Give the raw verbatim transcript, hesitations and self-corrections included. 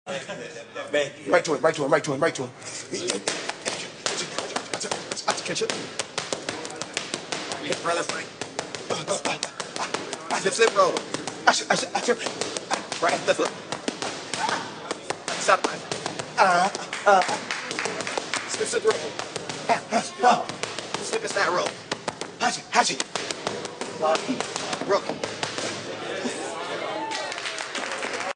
Right to him, right to him, right to him, right to him. Catch it. Hit right left right. Slip, slip, roll. I should, I should, I should. Right, left foot. Stop right. Uh, uh. Slip, slip, roll. Slip and snap roll. Hachi, hachi. Roll.